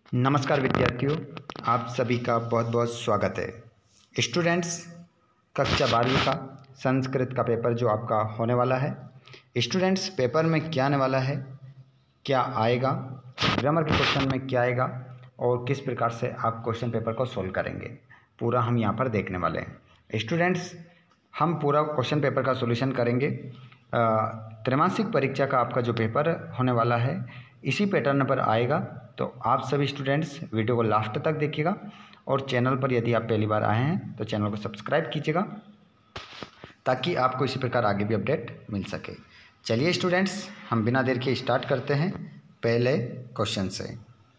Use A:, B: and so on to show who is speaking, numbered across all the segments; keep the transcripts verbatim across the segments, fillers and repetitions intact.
A: नमस्कार विद्यार्थियों, आप सभी का बहुत बहुत स्वागत है। स्टूडेंट्स, कक्षा बारहवीं का संस्कृत का पेपर जो आपका होने वाला है। स्टूडेंट्स, पेपर में क्या आने वाला है, क्या आएगा, ग्रामर के क्वेश्चन में क्या आएगा और किस प्रकार से आप क्वेश्चन पेपर को सोल्व करेंगे, पूरा हम यहाँ पर देखने वाले हैं। स्टूडेंट्स, हम पूरा क्वेश्चन पेपर का सॉल्यूशन करेंगे। त्रैमासिक परीक्षा का आपका जो पेपर होने वाला है इसी पैटर्न पर आएगा, तो आप सभी स्टूडेंट्स वीडियो को लास्ट तक देखिएगा और चैनल पर यदि आप पहली बार आए हैं तो चैनल को सब्सक्राइब कीजिएगा ताकि आपको इसी प्रकार आगे भी अपडेट मिल सके। चलिए स्टूडेंट्स, हम बिना देर के स्टार्ट करते हैं पहले क्वेश्चन से।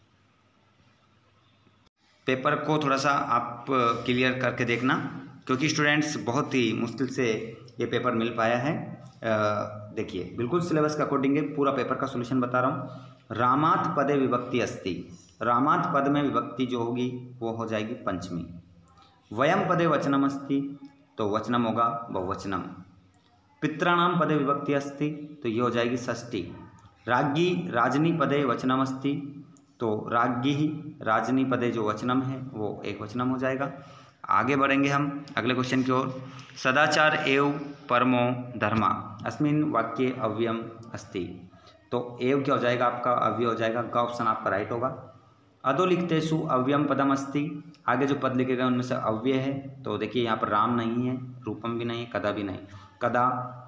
A: पेपर को थोड़ा सा आप क्लियर करके देखना, क्योंकि स्टूडेंट्स बहुत ही मुश्किल से ये पेपर मिल पाया है। देखिए, बिल्कुल सिलेबस के अकॉर्डिंग पूरा पेपर का सॉल्यूशन बता रहा हूँ। रामात पदे विभक्ति अस्ति, रामात पद में विभक्ति जो होगी वो हो जाएगी पंचमी। वयम पदे वचनम अस्ति, तो वचनम होगा बहुवचनम। पितॄणाम पदे विभक्ति अस्ति, तो ये हो जाएगी षष्ठी। राज्ञी राजनी पदे वचनम अस्ति, तो राज्ञी ही राजनी पदे जो वचनम है वो एक वचनम हो जाएगा। आगे बढ़ेंगे हम अगले क्वेश्चन की ओर। सदाचार एव परमो धर्मा अस्मिन वाक्ये अव्ययम अस्ति, तो एव क्या हो जाएगा आपका, अव्यय हो जाएगा। का ऑप्शन आपका राइट होगा। अधोलिखितेषु अव्ययम पदम अस्ति, आगे जो पद लिखे गए उनमें से अव्यय है, तो देखिए यहाँ पर राम नहीं है, रूपम भी नहीं, कदा भी नहीं। कदा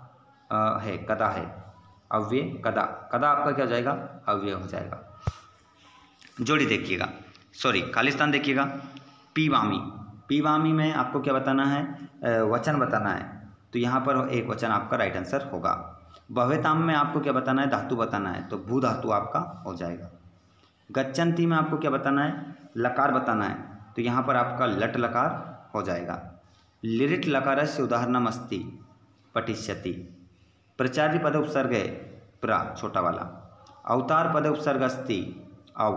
A: आ, है, कदा है, अव्यय कदा, कदा आपका क्या हो जाएगा, अव्यय हो जाएगा। जोड़ी देखिएगा, सॉरी खालिस्तान देखिएगा। पीवामी, पीवामी में आपको क्या बताना है, वचन बताना है, तो यहाँ पर एक वचन आपका राइट आंसर होगा। भवेताम में आपको क्या बताना है, धातु बताना है, तो भू धातु आपका हो जाएगा। गच्छन्ति में आपको क्या बताना है, लकार बताना है, तो यहाँ पर आपका लट लकार हो जाएगा। लिरिट लकारस्य उदाहरणम अस्ति पठिष्यति। प्रचार्य पद उपसर्ग है प्रा छोटा वाला। अवतार पद उपसर्ग अस्ति औ।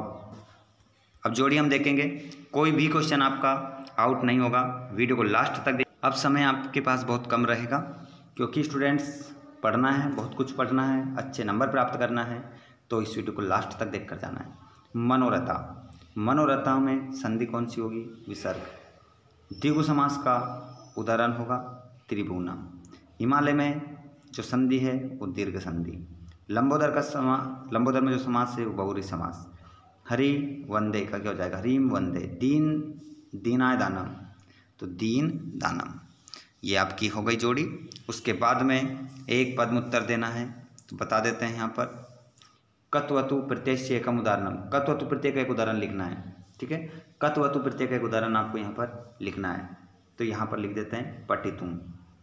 A: अब जोड़ी हम देखेंगे, कोई भी क्वेश्चन आपका आउट नहीं होगा, वीडियो को लास्ट तक देख। अब समय आपके पास बहुत कम रहेगा, क्योंकि स्टूडेंट्स पढ़ना है, बहुत कुछ पढ़ना है, अच्छे नंबर प्राप्त करना है, तो इस वीडियो को लास्ट तक देख कर जाना है। मनोरथा, मनोरथा में संधि कौन सी होगी, विसर्ग। द्विगु समास का उदाहरण होगा त्रिभुवनम। हिमालय में जो संधि है वो दीर्घ संधि। लंबोदर का समा लंबोदर में जो समास है वो बहुरी समास। हरि वंदे का क्या हो जाएगा, हरिम वंदे। दीन दीनाय दानम, तो दीन दानम। ये आपकी हो गई जोड़ी। उसके बाद में एक पद में उत्तर देना है, तो बता देते हैं यहाँ पर। कत्वतु प्रत्यय से एकम उदाहरणम, कत्वतु प्रत्यय का एक उदाहरण लिखना है, ठीक है। कत्वतु प्रत्यय का एक उदाहरण आपको यहाँ पर लिखना है, तो यहाँ पर लिख देते हैं पठितुम,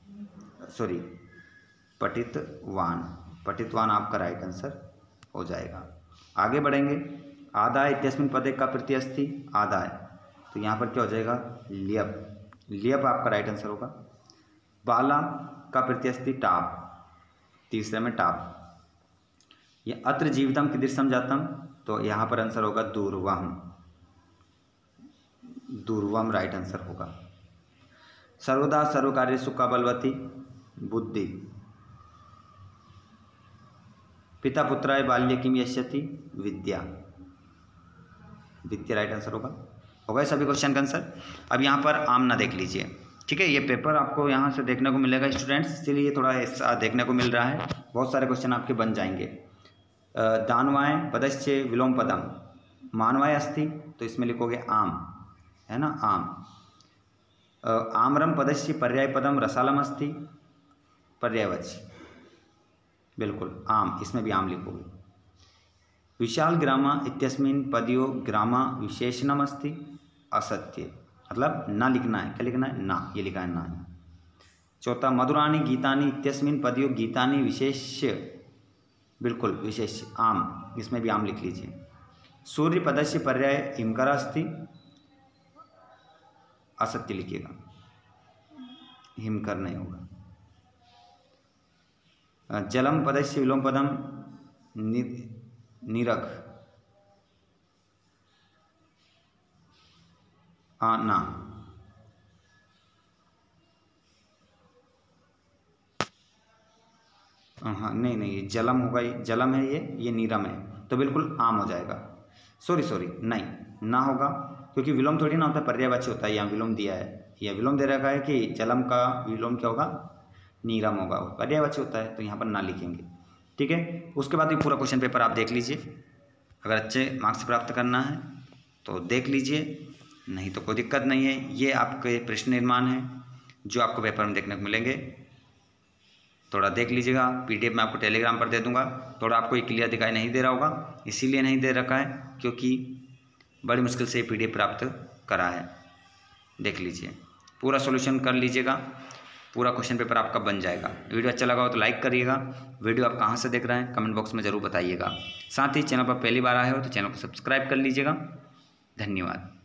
A: सॉरी पठितवान। पठितवान आपका राइट आंसर हो जाएगा। आगे बढ़ेंगे। आदाय इत्यस्मिन् पदे का प्रत्यय अस्ति आदाय, तो यहाँ पर क्या हो जाएगा, लियप। लियप आपका राइट आंसर होगा। बाला का प्रत्यय अस्ति टाप, तीसरे में टाप। ये अत्र जीवितम कीदृशम जातम, तो यहाँ पर आंसर होगा दूर्वम, दूर्वम राइट आंसर होगा। सर्वदा सर्वकार्येषु का बलवती बुद्धि। पिता पुत्राय बाल्ये किम यस्यति विद्या, विद्या राइट आंसर होगा। हो गए सभी क्वेश्चन का आंसर। अब यहाँ पर आमना देख लीजिए, ठीक है। ये पेपर आपको यहाँ से देखने को मिलेगा स्टूडेंट्स, इसीलिए थोड़ा ऐसा देखने को मिल रहा है। बहुत सारे क्वेश्चन आपके बन जाएंगे। दानवाय पदस्य विलोम पदम, मानवाय अस्ति, तो इसमें लिखोगे आम, है ना, आम। आम्रम पदस्य पर्याय पदम रसालम अस्ति, पर्यायवाची, बिल्कुल आम, इसमें भी आम लिखोगे। विशाल ग्रामा इत्यस्मिन् पदयो ग्रामा विशेषणम अस्ति असत्य, मतलब ना लिखना है, क्या लिखना है, ना, ये लिखा है ना। चौथा, मधुरानी गीतानी इत्यस्मिन् पदयो गीतानी विशेष्य, बिल्कुल विशेष आम, इसमें भी आम लिख लीजिए। सूर्य पदस्य पर्याय हिमकरा अस्ति, असत्य लिखिएगा, हिमकर नहीं होगा। जलम पदस्य विलोम पदम नि, निरख, आ, ना। हाँ नहीं नहीं, ये जलम होगा, ये जलम है, ये ये नीरम है, तो बिल्कुल आम हो जाएगा। सॉरी सॉरी नहीं ना होगा, क्योंकि विलोम थोड़ी ना होता है, पर्यायवाची होता है। यहाँ विलोम दिया है, यह विलोम दे रखा है कि जलम का विलोम क्या होगा, नीरम होगा, पर्यायवाची होता है, तो यहाँ पर ना लिखेंगे। ठीक है, उसके बाद ये पूरा क्वेश्चन पेपर आप देख लीजिए। अगर अच्छे मार्क्स प्राप्त करना है तो देख लीजिए, नहीं तो कोई दिक्कत नहीं है। ये आपके प्रश्न निर्माण है जो आपको पेपर में देखने को मिलेंगे, थोड़ा देख लीजिएगा। पीडीएफ मैं आपको टेलीग्राम पर दे दूंगा। थोड़ा आपको ये क्लियर दिखाई नहीं दे रहा होगा, इसीलिए नहीं दे रखा है क्योंकि बड़ी मुश्किल से पीडीएफ प्राप्त करा है। देख लीजिए, पूरा सॉल्यूशन कर लीजिएगा, पूरा क्वेश्चन पेपर आपका बन जाएगा। वीडियो अच्छा लगा हो तो लाइक करिएगा। वीडियो आप कहाँ से देख रहे हैं कमेंट बॉक्स में ज़रूर बताइएगा। साथ ही चैनल पर पहली बार आए हो तो चैनल को सब्सक्राइब कर लीजिएगा। धन्यवाद।